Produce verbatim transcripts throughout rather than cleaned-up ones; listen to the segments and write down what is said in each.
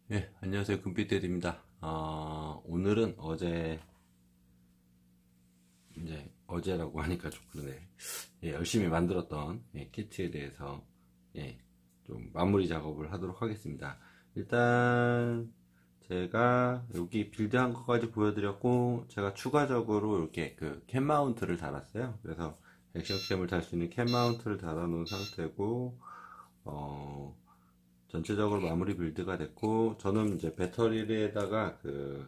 예, 안녕하세요. 금빛대리입니다. 아, 오늘은 어제, 이제, 어제라고 하니까 좀 그러네. 예, 열심히 만들었던, 예, 키트에 대해서, 예, 좀 마무리 작업을 하도록 하겠습니다. 일단, 제가 여기 빌드한 것까지 보여드렸고, 제가 추가적으로 이렇게 그 캔 마운트를 달았어요. 그래서 액션캠을 달 수 있는 캔 마운트를 달아놓은 상태고, 어, 전체적으로 마무리 빌드가 됐고, 저는 이제 배터리에다가 그,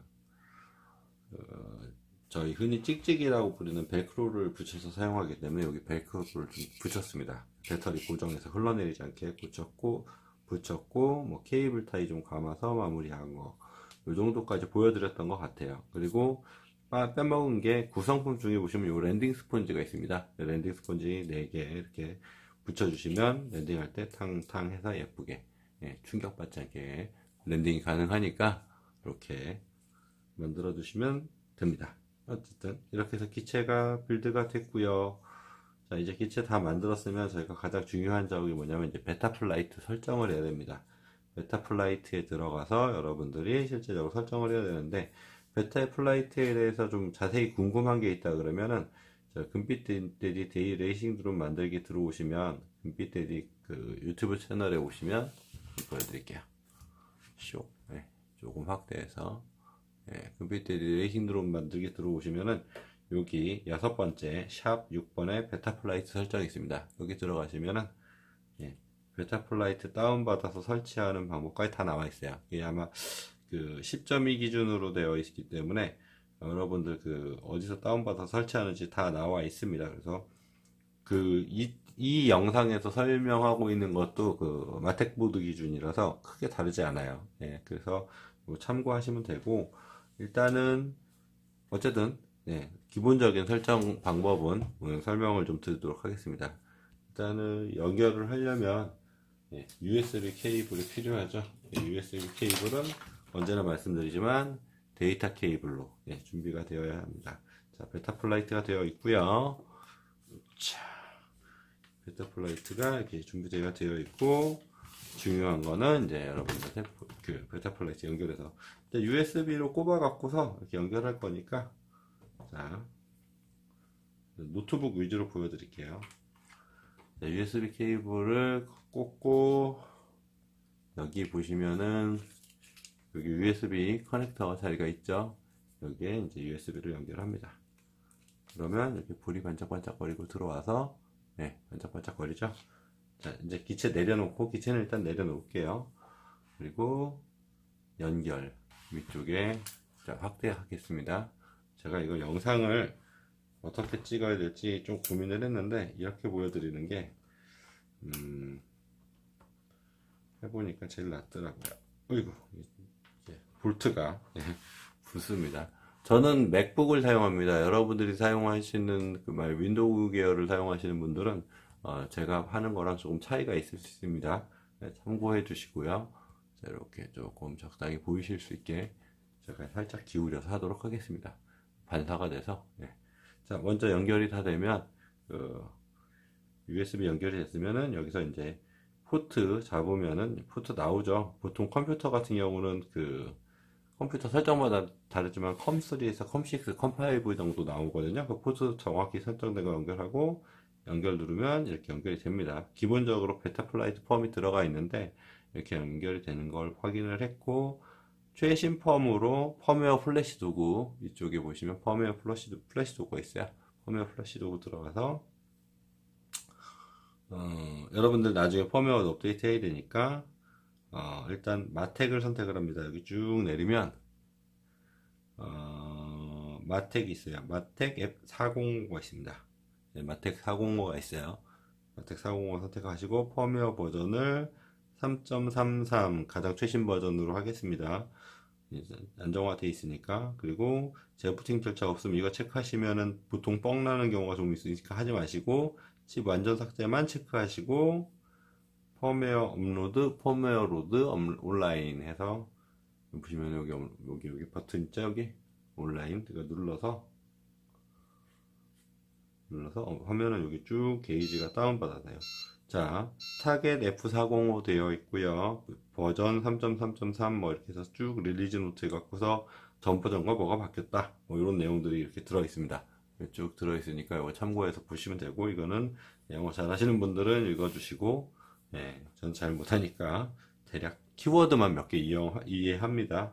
저희 흔히 찍찍이라고 부르는 벨크로를 붙여서 사용하기 때문에 여기 벨크로를 좀 붙였습니다. 배터리 고정해서 흘러내리지 않게 붙였고, 붙였고, 뭐 케이블 타이 좀 감아서 마무리한 거. 이 정도까지 보여드렸던 것 같아요. 그리고 빠- 빼먹은 게 구성품 중에 보시면 이 랜딩 스펀지가 있습니다. 랜딩 스펀지 네 개 이렇게 붙여주시면 랜딩할 때 탕탕 해서 예쁘게, 예, 충격받지 않게 랜딩이 가능하니까 이렇게 만들어 주시면 됩니다. 어쨌든 이렇게 해서 기체가 빌드가 됐고요. 자, 이제 기체 다 만들었으면 저희가 가장 중요한 작업이 뭐냐면 이제 베타 플라이트 설정을 해야 됩니다. 베타 플라이트에 들어가서 여러분들이 실제적으로 설정을 해야 되는데, 베타 플라이트에 대해서 좀 자세히 궁금한 게 있다 그러면은 저 금빛돼지 데이 레이싱 드론 만들기 들어오시면, 금빛돼지 그 유튜브 채널에 오시면 보여드릴게요. 쇼, 네, 조금 확대해서, 예, 금빛돼지 레이싱 드론 만들기 들어오시면은 여기 여섯 번째 샵 육 번에 베타 플라이트 설정이 있습니다. 여기 들어가시면은, 예, 베타 플라이트 다운받아서 설치하는 방법까지 다 나와 있어요. 이게 아마 그 십 점 이 기준으로 되어 있기 때문에 여러분들 그 어디서 다운받아서 설치하는지 다 나와 있습니다. 그래서 그 이, 이 영상에서 설명하고 있는 것도 그 마텍보드 기준이라서 크게 다르지 않아요. 예, 그래서 뭐 참고하시면 되고, 일단은 어쨌든, 네, 기본적인 설정 방법은 오늘 설명을 좀 드리도록 하겠습니다. 일단은 연결을 하려면, 예, 유에스비 케이블이 필요하죠. 예, 유에스비 케이블은 언제나 말씀드리지만 데이터 케이블로, 예, 준비가 되어야 합니다. 자, 베타 플라이트가 되어 있고요. 자, 베타 플라이트가 이렇게 준비되어 되어 있고, 중요한 거는 이제 여러분들 그 베타 플라이트 연결해서 유에스비로 꼽아 갖고서 이렇게 연결할 거니까, 자, 노트북 위주로 보여드릴게요. 자, 유에스비 케이블을 꽂고, 여기 보시면은 여기 유에스비 커넥터 자리가 있죠. 여기에 이제 유에스비를 연결합니다. 그러면 이렇게 불이 반짝반짝거리고 들어와서, 네, 반짝반짝거리죠. 자, 이제 기체 내려놓고, 기체는 일단 내려놓을게요. 그리고 연결 위쪽에, 자, 확대하겠습니다. 제가 이거 영상을 어떻게 찍어야 될지 좀 고민을 했는데, 이렇게 보여드리는 게 음, 해보니까 제일 낫더라고요. 어이구, 이게 볼트가, 예, 붙습니다. 저는 맥북을 사용합니다. 여러분들이 사용하시는 그 말 윈도우 계열을 사용하시는 분들은 어, 제가 하는 거랑 조금 차이가 있을 수 있습니다. 네, 참고해 주시고요. 자, 이렇게 조금 적당히 보이실 수 있게 제가 살짝 기울여서 하도록 하겠습니다. 반사가 돼서. 네. 자, 먼저 연결이 다 되면 그 유에스비 연결이 됐으면은 여기서 이제 포트 잡으면은 포트 나오죠. 보통 컴퓨터 같은 경우는 그 컴퓨터 설정마다 다르지만 컴쓰리에서 컴식스, 컴파이브 정도 나오거든요. 그 포트 정확히 설정된 거 연결하고 연결 누르면 이렇게 연결이 됩니다. 기본적으로 베타 플라이트 펌이 들어가 있는데 이렇게 연결이 되는 걸 확인을 했고, 최신 펌으로 펌웨어 플래시 도구, 이쪽에 보시면 펌웨어 플래시, 플래시 도구가 있어요. 펌웨어 플래시 도구 들어가서 어, 여러분들 나중에 펌웨어 업데이트 해야 되니까 어, 일단 마텍을 선택을 합니다. 여기 쭉 내리면 어, 마텍이 있어요. 마텍 앱 사백가 있습니다. 네, 마텍 사백가 있어요. 마텍 사백가 선택하시고 펌웨어 버전을 삼 점 삼삼 가장 최신 버전으로 하겠습니다. 안정화되어 있으니까. 그리고 재부팅 절차 없으면 이거 체크하시면은 보통 뻥 나는 경우가 좀 있으니까 하지 마시고, 칩 완전 삭제만 체크하시고, 펌웨어 업로드, 펌웨어 로드 온라인 해서 보시면 여기 여기 여기 버튼 있죠. 여기 온라인 이거 눌러서 눌러서 화면은 여기 쭉 게이지가 다운받아요. 자, 타겟 에프 사공오 되어 있고요. 버전 삼 점 삼 점 삼 뭐 이렇게 해서 쭉 릴리즈 노트 갖고서 전 버전과 뭐가 바뀌었다. 뭐 이런 내용들이 이렇게 들어 있습니다. 쭉 들어 있으니까 이거 참고해서 보시면 되고, 이거는 영어 잘 하시는 분들은 읽어주시고, 예, 전 잘 못하니까 대략 키워드만 몇 개 이해합니다.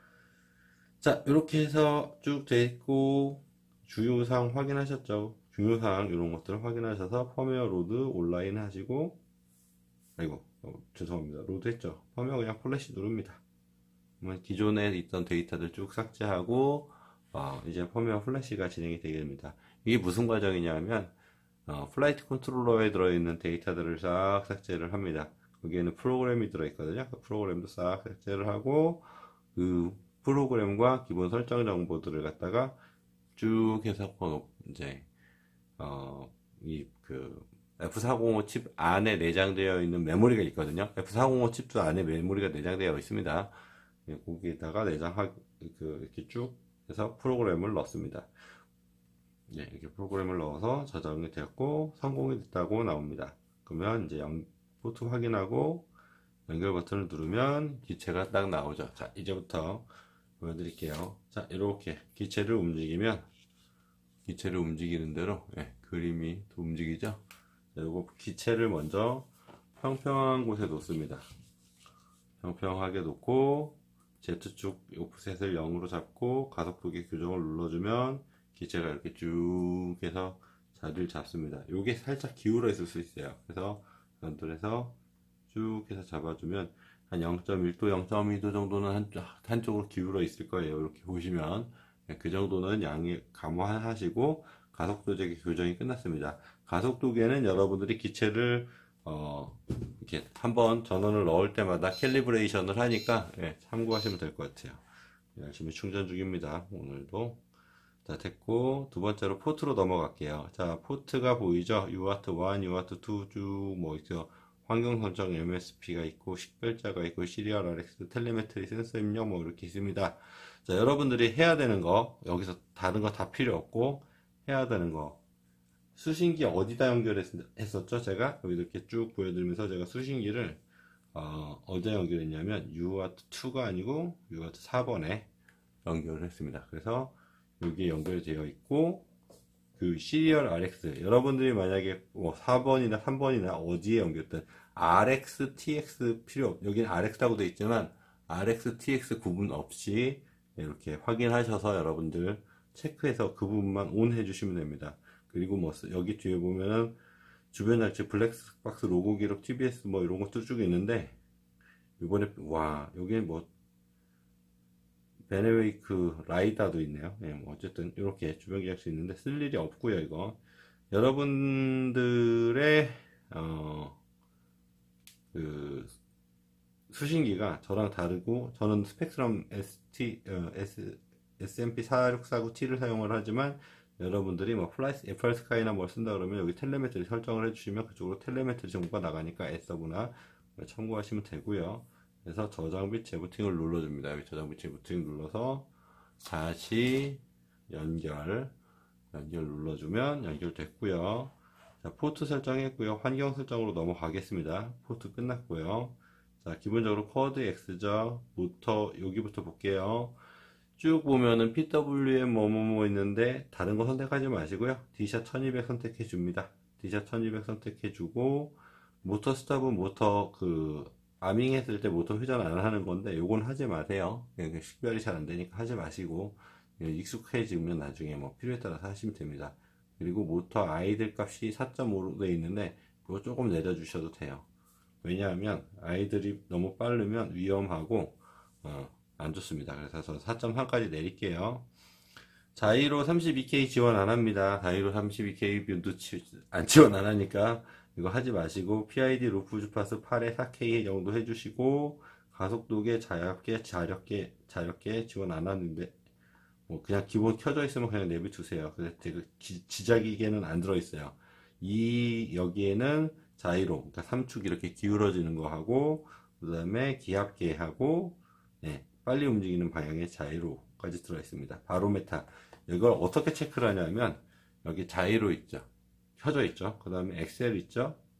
자, 이렇게 해서 쭉 돼 있고, 주요 사항 확인하셨죠? 중요 사항 이런 것들을 확인하셔서 펌웨어 로드 온라인 하시고, 아이고 어, 죄송합니다. 로드 했죠. 펌웨어 그냥 플래시 누릅니다. 그러면 기존에 있던 데이터들 쭉 삭제하고 어, 이제 펌웨어 플래시가 진행이 되게 됩니다. 이게 무슨 과정이냐면 어, 플라이트 컨트롤러에 들어있는 데이터들을 싹 삭제를 합니다. 거기에는 프로그램이 들어있거든요. 그 프로그램도 싹 삭제를 하고, 그 프로그램과 기본 설정 정보들을 갖다가 쭉 해서 이제 어, 이 그 에프 사공오 칩 안에 내장되어 있는 메모리가 있거든요. 에프 사공오 칩도 안에 메모리가 내장되어 있습니다. 거기에다가 내장하 그 이렇게 쭉 해서 프로그램을 넣습니다. 네, 이렇게 프로그램을 넣어서 저장이 되었고 성공이 됐다고 나옵니다. 그러면 이제 연, 포트 확인하고 연결 버튼을 누르면 기체가 딱 나오죠. 자, 이제부터 보여드릴게요. 자, 이렇게 기체를 움직이면 기체를 움직이는 대로 예, 그림이 또 움직이죠. 자, 요거 기체를 먼저 평평한 곳에 놓습니다. 평평하게 놓고 Z축 오프셋을 영으로 잡고 가속도계 교정을 눌러주면 기체가 이렇게 쭉 해서 자리를 잡습니다. 요게 살짝 기울어 있을 수 있어요. 그래서 연돌해서 쭉 해서 잡아주면 한 영 점 일 도, 영 점 이 도 정도는 한쪽, 한쪽으로 기울어 있을 거예요. 이렇게 보시면 그 정도는 양해 감안하시고 가속도계 교정이 끝났습니다. 가속도계는 여러분들이 기체를 어, 이렇게 한번 전원을 넣을 때마다 캘리브레이션을 하니까 예, 참고하시면 될 것 같아요. 열심히 충전 중입니다. 오늘도. 자, 됐고 두 번째로 포트로 넘어갈게요. 자, 포트가 보이죠? 유아트 일, 유아트 이 쭉 뭐 있죠? 환경 설정 엠에스피가 있고 식별자가 있고 시리얼 알엑스, 텔레메트리, 센서 입력 뭐 이렇게 있습니다. 자, 여러분들이 해야 되는 거 여기서 다른 거 다 필요 없고 해야 되는 거 수신기 어디다 연결했었죠? 제가 여기 이렇게 쭉 보여드리면서 제가 수신기를 어, 어디에 연결했냐면 유아트 이가 아니고 유아트 사 번에 연결을 했습니다. 그래서 여기에 연결되어 있고 그 시리얼 알엑스 여러분들이 만약에 뭐 사 번이나 삼 번이나 어디에 연결된 알엑스, 티엑스 필요 없 여기는 알엑스라고 되어 있지만 알엑스, 티엑스 구분 없이 이렇게 확인하셔서 여러분들 체크해서 그 부분만 온 해주시면 됩니다. 그리고 뭐 여기 뒤에 보면은 주변 장치 블랙박스 로고 기록 티비에스 뭐 이런 것도 쭉 있는데 이번에 와 여기에 뭐 베네웨이크 라이다도 있네요. 네, 뭐 어쨌든 이렇게 주변 계약서 있는데 쓸 일이 없고요. 이거 여러분들의 어, 그 수신기가 저랑 다르고 저는 스펙트럼 에스티, 어, S, 에스엠피 사육사구 티를 사용을 하지만 여러분들이 뭐 플라이스 에프알 스카이나 뭘 쓴다 그러면 여기 텔레메트리 설정을 해주시면 그쪽으로 텔레메트리 정보가 나가니까 S구나 참고하시면 되고요. 그래서 저장 및 재부팅을 눌러줍니다. 여기 저장 및 재부팅 눌러서 다시 연결 연결 눌러주면 연결됐고요. 자, 포트 설정했고요. 환경 설정으로 넘어가겠습니다. 포트 끝났고요. 자, 기본적으로 쿼드 X죠. 모터 여기부터 볼게요. 쭉 보면은 피더블유엠 뭐뭐뭐 있는데 다른 거 선택하지 마시고요. D샷 천이백 선택해 줍니다. D샷 천이백 선택해 주고 모터 스탑은 모터 그 아밍 했을 때 모터 회전 안 하는 건데 요건 하지 마세요. 식별이 잘 안 되니까 하지 마시고 익숙해지면 나중에 뭐 필요에 따라서 하시면 됩니다. 그리고 모터 아이들 값이 사 점 오로 돼 있는데 그거 조금 내려주셔도 돼요. 왜냐하면 아이들이 너무 빠르면 위험하고 어, 안 좋습니다. 그래서 저 사 점 삼까지 내릴게요. 자이로 삼십이 케이 지원 안 합니다. 자이로 삼십이 케이 뷰도 안 지원 안 하니까 이거 하지 마시고 피아이디 루프 주파수 팔에 사 케이 정도 해주시고 가속도계 자력계 자력계 자력계 지원 안 하는데 뭐 그냥 기본 켜져 있으면 그냥 내비 두세요. 그래서 지자기계는 안 들어 있어요. 이 여기에는 자이로 그러니까 삼축 이렇게 기울어지는 거 하고 그 다음에 기압계 하고 네, 빨리 움직이는 방향의 자이로까지 들어 있습니다. 바로메타 이걸 어떻게 체크를 하냐면 여기 자이로 있죠. 켜져 있죠. 그 다음에 엑셀 있죠.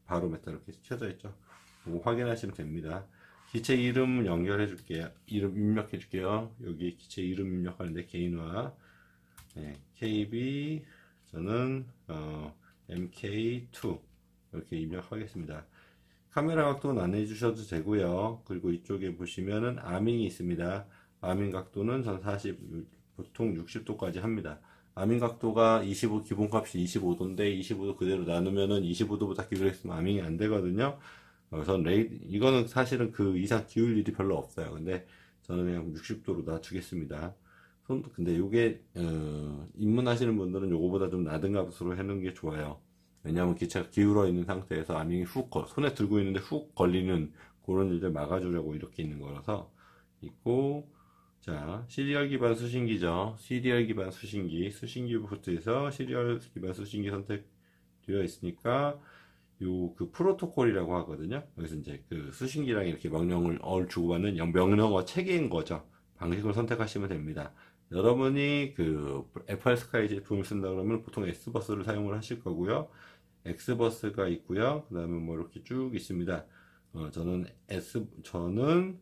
바로메터 이렇게 켜져 있죠. 그거 확인하시면 됩니다. 기체 이름 연결해 줄게요. 이름 입력해 줄게요. 여기 기체 이름 입력하는데 개인화 네, 케이비 저는 어, 엠케이 투 이렇게 입력하겠습니다. 카메라 각도는 안 해주셔도 되고요. 그리고 이쪽에 보시면은 아밍이 있습니다. 아밍 각도는 전 사십 보통 육십 도까지 합니다. 아밍 각도가 이십오 기본값이 이십오 도인데 이십오 도 그대로 나누면은 이십오 도보다 기울였으면 아밍이 안 되거든요. 어, 전 레이 이거는 사실은 그 이상 기울 일이 별로 없어요. 근데 저는 그냥 육십 도로 놔주겠습니다. 손 근데 요게 어, 입문하시는 분들은 요거보다 좀 낮은 값으로 해놓은 게 좋아요. 왜냐하면 기체가 기울어 있는 상태에서 아밍이 훅 걸, 손에 들고 있는데 훅 걸리는 그런 일을 막아주려고 이렇게 있는 거라서 있고. 자, 시리얼 기반 수신기죠. 시리얼 기반 수신기, 수신기 포트에서 시리얼 기반 수신기 선택되어 있으니까 요 그 프로토콜이라고 하거든요. 여기서 이제 그 수신기랑 이렇게 명령을 어 주고받는 명령어 체계인 거죠. 방식을 선택하시면 됩니다. 여러분이 그 에프알 스카이 제품을 쓴다 그러면 보통 X버스를 사용을 하실 거고요. X버스가 있고요. 그 다음에 뭐 이렇게 쭉 있습니다. 어, 저는 S, 저는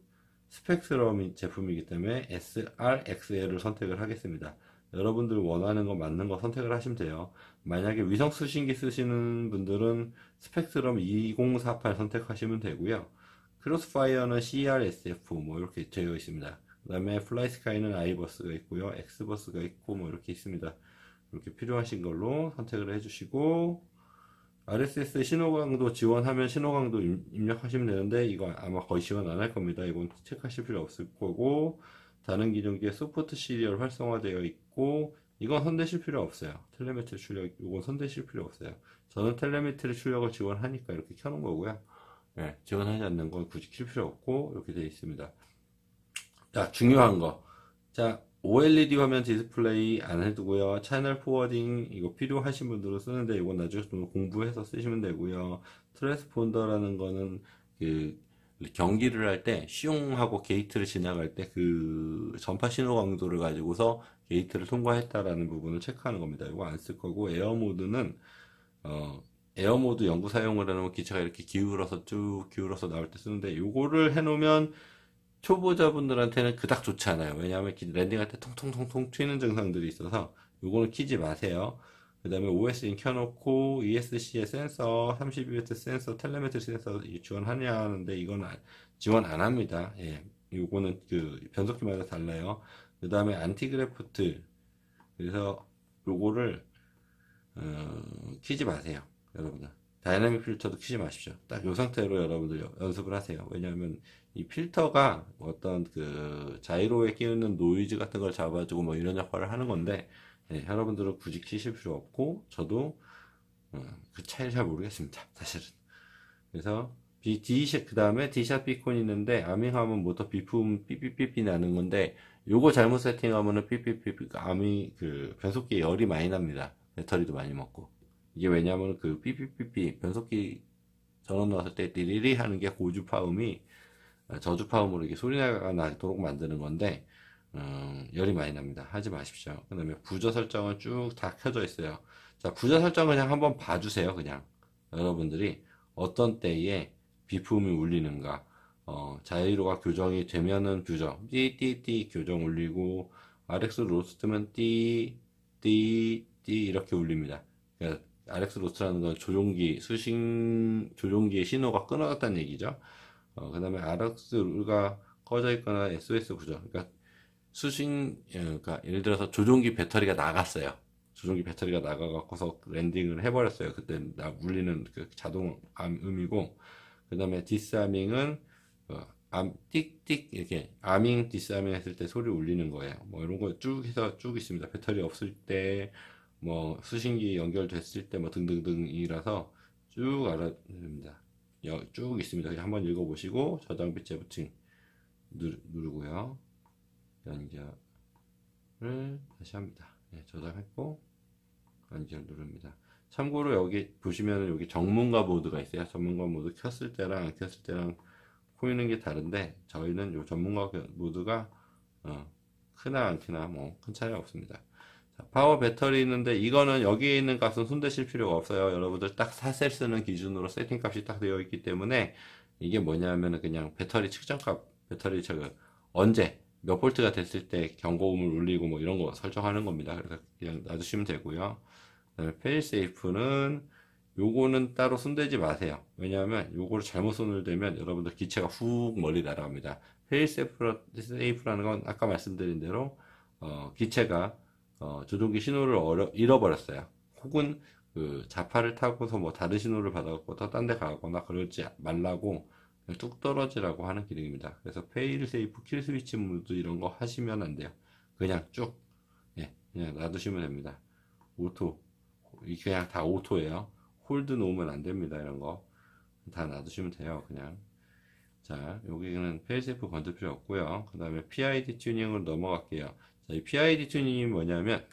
스펙스럼 제품이기 때문에 에스알엑스엘을 선택을 하겠습니다. 여러분들 원하는 거 맞는 거 선택을 하시면 돼요. 만약에 위성 수신기 쓰시는 분들은 스펙트럼 이공사팔 선택하시면 되고요. 크로스파이어는 씨알에스에프 뭐 이렇게 되어 있습니다. 그 다음에 플라이스카이는 아이버스가 있고요. 엑스버스가 있고 뭐 이렇게 있습니다. 이렇게 필요하신 걸로 선택을 해주시고 알에스에스 신호강도 지원하면 신호강도 입력하시면 되는데 이거 아마 거의 지원 안 할 겁니다. 이건 체크하실 필요 없을 거고 다른 기종기에 소프트 시리얼 활성화되어 있고 이건 손대실 필요 없어요. 텔레메트리 출력 이건 손대실 필요 없어요. 저는 텔레메트리 출력을 지원하니까 이렇게 켜놓은 거고요. 네, 지원하지 않는 건 굳이 킬 필요 없고 이렇게 되어 있습니다. 자, 중요한 거. 자, 오엘이디 화면 디스플레이 안 해두고요. 채널 포워딩 이거 필요하신 분들은 쓰는데 이건 나중에 좀 공부해서 쓰시면 되고요. 트랜스폰더라는 거는 그 경기를 할 때 시용하고 게이트를 지나갈 때 그 전파 신호 강도를 가지고서 게이트를 통과했다라는 부분을 체크하는 겁니다. 이거 안 쓸 거고 에어 모드는 어 에어 모드 연구 사용을 해놓으면 기체가 이렇게 기울어서 쭉 기울어서 나올 때 쓰는데 요거를 해놓으면 초보자분들한테는 그닥 좋지 않아요. 왜냐하면 랜딩할 때 통통통통 튀는 증상들이 있어서 요거는 키지 마세요. 그 다음에 오에스인 켜놓고 이에스씨의 센서, 삼십이 와트 센서, 텔레메트리 센서 지원하냐 하는데 이건 지원 안 합니다. 예, 요거는 그 변속기마다 달라요. 그 다음에 안티그래프트 그래서 요거를 어, 키지 마세요. 여러분들 다이나믹 필터도 키지 마십시오. 딱 요 상태로 여러분들 연습을 하세요. 왜냐하면 이 필터가 어떤 그 자이로에 끼우는 노이즈 같은 걸 잡아주고 뭐 이런 역할을 하는 건데 네, 여러분들은 굳이 키실 필요 없고 저도 어, 그 차이를 잘 모르겠습니다. 사실은. 그래서 D샷 그 다음에 D샷 비콘 있는데 아밍하면 모터 비품 삐삐삐삐 나는 건데 요거 잘못 세팅하면은 삐삐삐삐 아밍 그 변속기에 열이 많이 납니다. 배터리도 많이 먹고 이게 왜냐면 그 삐삐삐삐 변속기 전원 넣었을 때 띠리리 하는 게 고주파음이 저주파음으로 이게 소리가 나도록 만드는 건데 음, 열이 많이 납니다. 하지 마십시오. 그 다음에 부저 설정은 쭉 다 켜져 있어요. 자, 부저 설정 그냥 한번 봐주세요. 그냥 여러분들이 어떤 때에 비품이 울리는가 어, 자이로가 교정이 되면은 교정 띠띠띠 교정 울리고 알엑스 로스트면 띠 띠 띠 이렇게 울립니다. 그러니까 알엑스 로스트라는 건 조종기 수신 조종기의 신호가 끊어졌다는 얘기죠. 어, 그 다음에 알엑스가 꺼져 있거나 에스오에스 부저 그러니까 수신 그러니까 예를 들어서 조종기 배터리가 나갔어요. 조종기 배터리가 나가갖고서 랜딩을 해버렸어요. 그때 나 울리는 그 자동 음이고 그 다음에 디스아밍은 어, 암, 띡띡 이렇게 아밍 디스아밍 했을 때 소리 울리는 거예요. 뭐 이런 거 쭉 해서 쭉 있습니다. 배터리 없을 때 뭐 수신기 연결됐을 때 뭐 등등등이라서 쭉 알아줍니다. 쭉 있습니다. 그냥 한번 읽어보시고 저장 및 재부팅 누르고요. 연결을 다시 합니다. 네, 저장했고 연결 누릅니다. 참고로 여기 보시면은 여기 전문가 모드가 있어요. 전문가 모드 켰을 때랑 안 켰을 때랑 보이는 게 다른데 저희는 요 전문가 모드가 어, 크나 안 크나 뭐 큰 차이 없습니다. 자, 파워 배터리 있는데 이거는 여기에 있는 값은 손대실 필요가 없어요. 여러분들 딱 사 셀 쓰는 기준으로 세팅 값이 딱 되어 있기 때문에 이게 뭐냐면은 그냥 배터리 측정값, 배터리 저 언제 몇 볼트가 됐을 때 경고음을 울리고 뭐 이런 거 설정하는 겁니다. 그래서 그냥 놔두시면 되고요. 그다음에 페일세이프는 요거는 따로 손대지 마세요. 왜냐하면 요거를 잘못 손을 대면 여러분들 기체가 훅 멀리 날아갑니다. 페일세이프라는 건 아까 말씀드린 대로 어, 기체가 어, 조종기 신호를 얻어, 잃어버렸어요. 혹은 그 자파를 타고서 뭐 다른 신호를 받아갖고 또 딴 데 가거나 그러지 말라고 그냥 뚝 떨어지라고 하는 기능입니다. 그래서 페일세이프 킬 스위치 모드 이런 거 하시면 안 돼요. 그냥 쭉 예, 그냥 놔두시면 됩니다. 오토 이게 그냥 다 오토예요. 홀드 놓으면 안 됩니다. 이런 거 다 놔두시면 돼요. 그냥 자, 여기는 페일세이프 건들 필요 없고요. 그 다음에 피아이디 튜닝으로 넘어갈게요. 자, 이 피아이디 튜닝이 뭐냐면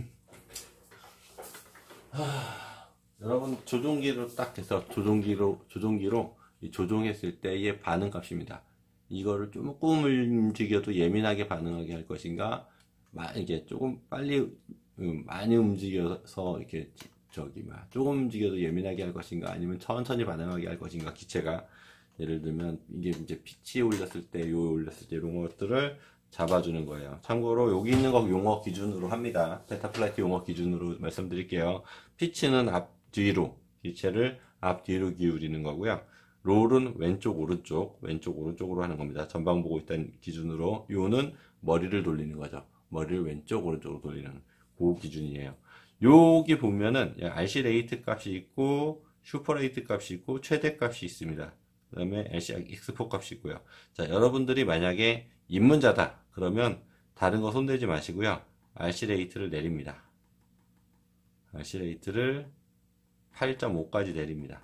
하, 여러분 조종기로 딱 해서 조종기로 조종기로 이 조종했을 때의 반응 값입니다. 이거를 조금 움직여도 예민하게 반응하게 할 것인가, 이게 조금 빨리 음, 많이 움직여서 이렇게 저기 막 조금 움직여도 예민하게 할 것인가, 아니면 천천히 반응하게 할 것인가, 기체가 예를 들면 이게 이제 피치 올렸을 때, 요 올렸을 때 이런 것들을 잡아주는 거예요. 참고로 여기 있는 거 용어 기준으로 합니다. 베타플라이트 용어 기준으로 말씀드릴게요. 피치는 앞뒤로, 기체를 앞뒤로 기울이는 거고요. 롤은 왼쪽 오른쪽, 왼쪽 오른쪽으로 하는 겁니다. 전방 보고 있다는 기준으로. 요는 머리를 돌리는 거죠. 머리를 왼쪽 오른쪽으로 돌리는 그 기준이에요. 여기 보면은 알씨 레이트 값이 있고 슈퍼 레이트 값이 있고 최대 값이 있습니다. 그 다음에 엘씨 익스포 값이 있고요. 자, 여러분들이 만약에 입문자다 그러면 다른 거 손대지 마시고요. 알씨 레이트를 내립니다. 알씨 레이트를 팔 점 오까지 내립니다.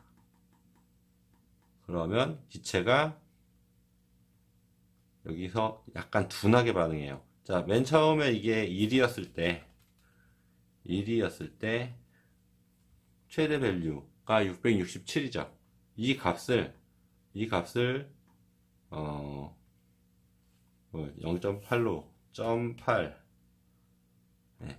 그러면 기체가 여기서 약간 둔하게 반응해요. 자, 맨 처음에 이게 일이었을 때 일이었을 때 최대 밸류가 육백육십칠이죠. 이 값을 이 값을 어 영 점 팔로 점 팔 네.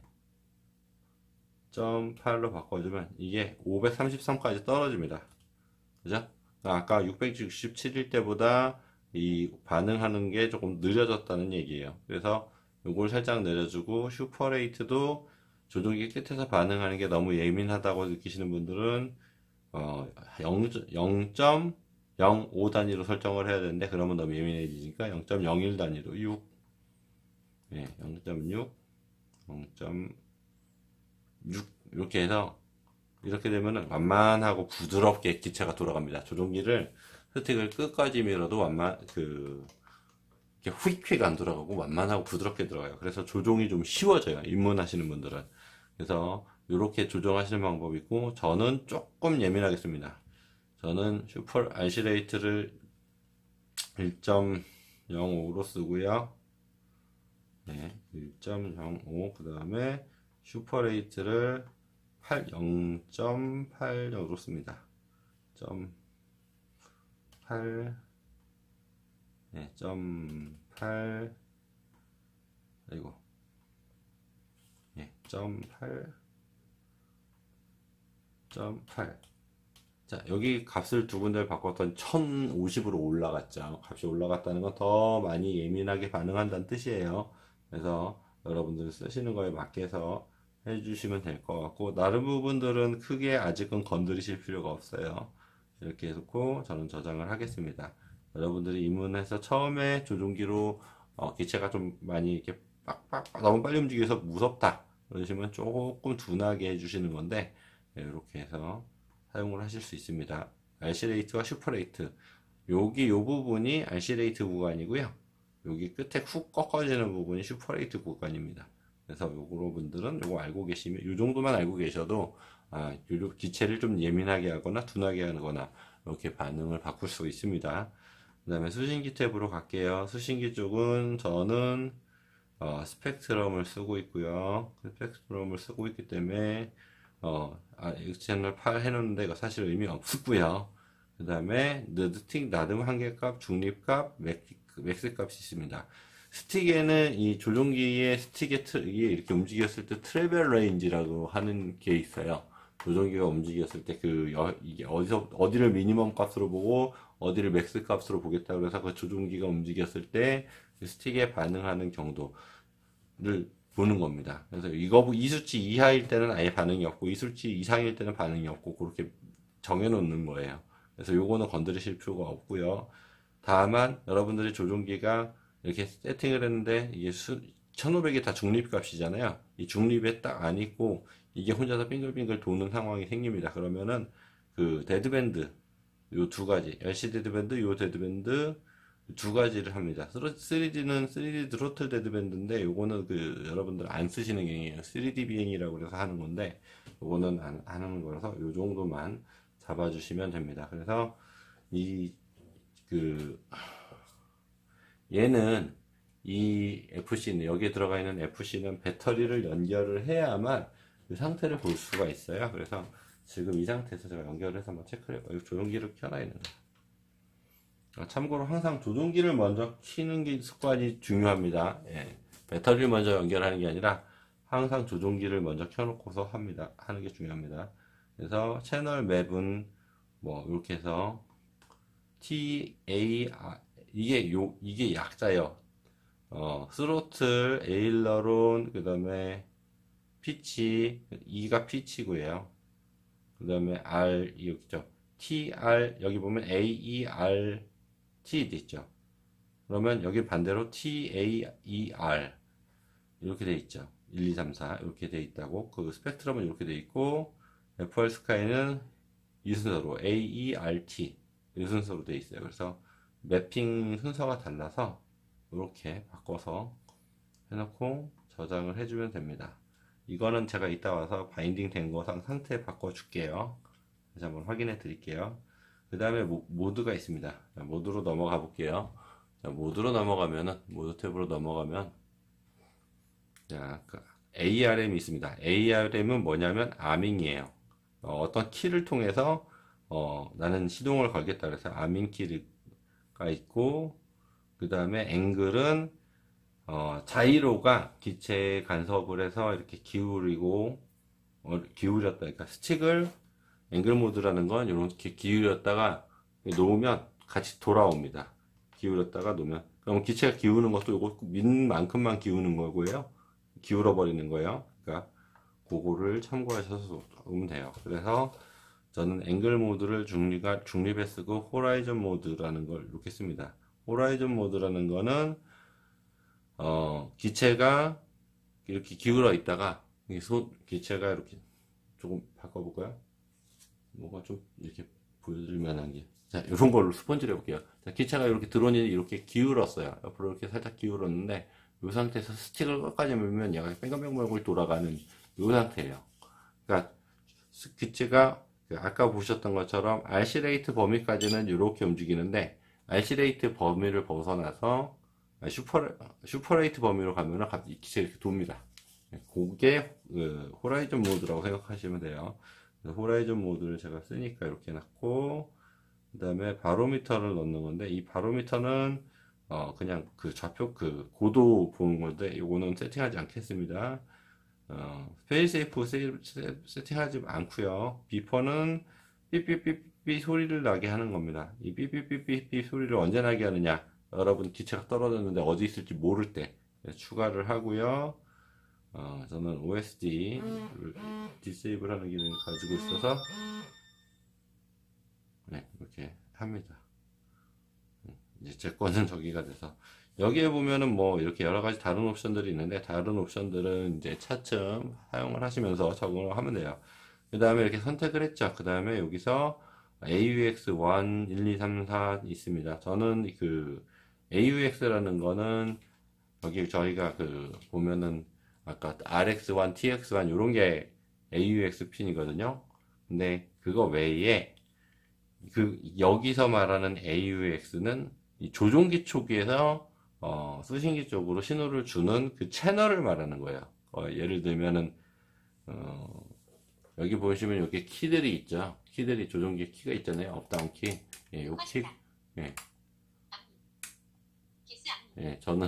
점 팔로 바꿔주면 이게 오백삼십삼까지 떨어집니다. 그죠? 아까 육백육십칠일 때보다 이 반응하는 게 조금 느려졌다는 얘기예요. 그래서 요걸 살짝 내려주고 슈퍼레이트도 조종기 끝에서 반응하는 게 너무 예민하다고 느끼시는 분들은 어, 영 점 영오 단위로 설정을 해야 되는데 그러면 너무 예민해지니까 영 점 영일 단위로 육 네, 영 점 육 영 점 육 이렇게 해서 이렇게 되면은 완만하고 부드럽게 기체가 돌아갑니다. 조종기를 스틱을 끝까지 밀어도 완만 그 이렇게 휙휙 안 돌아가고 완만하고 부드럽게 들어가요. 그래서 조종이 좀 쉬워져요. 입문하시는 분들은. 그래서 이렇게 조정하시는 방법이 있고, 저는 조금 예민하겠습니다. 저는 슈퍼 알씨 레이트를 일 점 영오로 쓰고요. 네, 일 점 영오 그 다음에 슈퍼 레이트를 영 점 팔영으로 씁니다. 팔 네, 점 팔 아이고 네, 점 팔 점 팔 자, 여기 값을 두 군데를 바꿨더니 천오십으로 올라갔죠. 값이 올라갔다는 건 더 많이 예민하게 반응한다는 뜻이에요. 그래서 여러분들 쓰시는 거에 맞게서 해주시면 될 것 같고, 다른 부분들은 크게 아직은 건드리실 필요가 없어요. 이렇게 해놓고 저는 저장을 하겠습니다. 여러분들이 입문해서 처음에 조종기로 어, 기체가 좀 많이 이렇게 빡빡 너무 빨리 움직여서 무섭다 그러시면 조금 둔하게 해주시는 건데, 이렇게 해서 사용을 하실 수 있습니다. 알씨 레이트와 슈퍼 레이트, 여기 요 부분이 알씨 레이트 구간이고요. 여기 끝에 훅 꺾어지는 부분이 슈퍼 레이트 구간입니다. 그래서 요거 분들은 요거 알고 계시면, 요 정도만 알고 계셔도 아, 요 기체를 좀 예민하게 하거나 둔하게 하거나 이렇게 반응을 바꿀 수 있습니다. 그 다음에 수신기 탭으로 갈게요. 수신기 쪽은 저는 어, 스펙트럼을 쓰고 있고요. 스펙트럼을 쓰고 있기 때문에 어, 아, 이 채널 팔 해놓는데 이거 사실 의미 없고요. 그 다음에 느드틱 나름 한계값, 중립값, 맥스 값이 있습니다. 스틱에는 이 조종기의 스틱의 트, 이게 이렇게 움직였을 때 트래벨 레인지라고 하는 게 있어요. 조종기가 움직였을 때 그 이게 어디서 어디를 미니멈 값으로 보고 어디를 맥스 값으로 보겠다 그래서 그 조종기가 움직였을 때 그 스틱에 반응하는 정도를 보는 겁니다. 그래서 이거 이 수치 이하일 때는 아예 반응이 없고 이 수치 이상일 때는 반응이 없고 그렇게 정해 놓는 거예요. 그래서 요거는 건드리실 필요가 없고요. 다만 여러분들이 조종기가 이렇게 세팅을 했는데 이게 수, 천오백이 다 중립값이잖아요. 이 중립에 딱 안 있고 이게 혼자서 빙글빙글 도는 상황이 생깁니다. 그러면은 그 데드밴드 요 두 가지 엘씨 데드밴드 요 데드밴드 두 가지를 합니다. 쓰리디는 쓰리디 드로틀 데드밴드인데 요거는 그 여러분들 안 쓰시는 경이에요. 쓰리디 비행이라고 그래서 하는 건데 요거는 안 하는 거라서 요 정도만 잡아주시면 됩니다. 그래서 이 그 얘는 이 에프씨는 여기에 들어가 있는 에프씨는 배터리를 연결을 해야만 그 상태를 볼 수가 있어요. 그래서 지금 이 상태에서 제가 연결을 해서 한번 체크를 해봐요. 조종기를 켜놔 있는데. 참고로 항상 조종기를 먼저 키는 게 습관이 중요합니다. 예. 배터리를 먼저 연결하는 게 아니라 항상 조종기를 먼저 켜놓고서 합니다. 하는 게 중요합니다. 그래서 채널 맵은 뭐 이렇게 해서 티 에이 알 이게 요 이게 약자요. 어, 스로틀, 에일러론, 그 다음에 피치, E가 피치고요. 그 다음에 R, 여기 있죠. 티 알, 여기 보면 에이 이 알 티 있죠. 그러면 여기 반대로 티 에이 이 알 이렇게 돼 있죠. 일, 이, 삼, 사 이렇게 돼 있다고. 그 스펙트럼은 이렇게 돼 있고 에프알 스카이는 이 순서로 에이 이 알 티 이 순서로 돼 있어요. 그래서 매핑 순서가 달라서 이렇게 바꿔서 해놓고 저장을 해주면 됩니다. 이거는 제가 이따 와서 바인딩 된 거 상태 바꿔줄게요. 다시 한번 확인해 드릴게요. 그 다음에 모드가 있습니다. 자, 모드로 넘어가 볼게요. 자, 모드로 넘어가면은, 모드 탭으로 넘어가면, 자, 그 에이알엠이 있습니다. 에이알엠은 뭐냐면, 아밍이에요. 어, 어떤 키를 통해서, 어, 나는 시동을 걸겠다 그래서 아밍 키가 있고, 그 다음에 앵글은, 어, 자이로가 기체에 간섭을 해서 이렇게 기울이고, 어, 기울였다. 그러니까 스틱을 앵글 모드라는 건 이렇게 기울였다가 놓으면 같이 돌아옵니다. 기울였다가 놓으면. 그럼 기체가 기우는 것도 이거 민 만큼만 기우는 거고요. 기울어 버리는 거예요. 그러니까 그거를 참고하셔서 놓으면 돼요. 그래서 저는 앵글 모드를 중립가, 중립에 쓰고 호라이즌 모드라는 걸 이렇게 씁니다. 호라이즌 모드라는 거는 어, 기체가 이렇게 기울어 있다가 소, 기체가 이렇게 조금 바꿔볼까요? 뭐가 좀 이렇게 보여드릴 만한 게. 자, 이런 걸로 스펀지를 해볼게요. 자, 기체가 이렇게 드론이 이렇게 기울었어요. 옆으로 이렇게 살짝 기울었는데, 이 상태에서 스틱을 끝까지 밀면 얘가 뺑글뺑글 돌아가는 이 상태예요. 그러니까, 기체가 아까 보셨던 것처럼 알시레이트 범위까지는 이렇게 움직이는데, 알시레이트 범위를 벗어나서 슈퍼, 슈퍼레이트 범위로 가면은 이 기체가 이렇게 돕니다. 그게 그 호라이즌 모드라고 생각하시면 돼요. 호라이즌 모드를 제가 쓰니까 이렇게 해놨고, 그 다음에 바로미터를 넣는 건데, 이 바로미터는 어 그냥 그 좌표 그 고도 보는 건데, 이거는 세팅하지 않겠습니다. 어 페이세이프 세팅하지 않고요. 비퍼는 삐삐삐삐 소리를 나게 하는 겁니다. 이 삐삐삐삐삐 소리를 언제 나게 하느냐? 여러분 기체가 떨어졌는데 어디 있을지 모를 때 추가를 하고요. 어, 저는 오에스디를 디세이블 하는 기능을 가지고 있어서 네, 이렇게 합니다. 이제 제 거는 저기가 돼서 여기에 보면은 뭐 이렇게 여러 가지 다른 옵션들이 있는데 다른 옵션들은 이제 차츰 사용을 하시면서 적응을 하면 돼요. 그 다음에 이렇게 선택을 했죠. 그 다음에 여기서 에이유엑스 일, 일, 이, 삼, 사 있습니다. 저는 그 에이유엑스라는 거는 여기 저희가 그 보면은 아까 알엑스 일, 티엑스 일 이런 게 에이유엑스 핀이거든요. 근데 그거 외에 그 여기서 말하는 에이유엑스는 이 조종기 초기에서 어, 수신기 쪽으로 신호를 주는 그 채널을 말하는 거예요. 어, 예를 들면은 어, 여기 보시면 여기 키들이 있죠. 키들이 조종기 키가 있잖아요. 업다운 키. 예, 요 키. 예. 예, 저는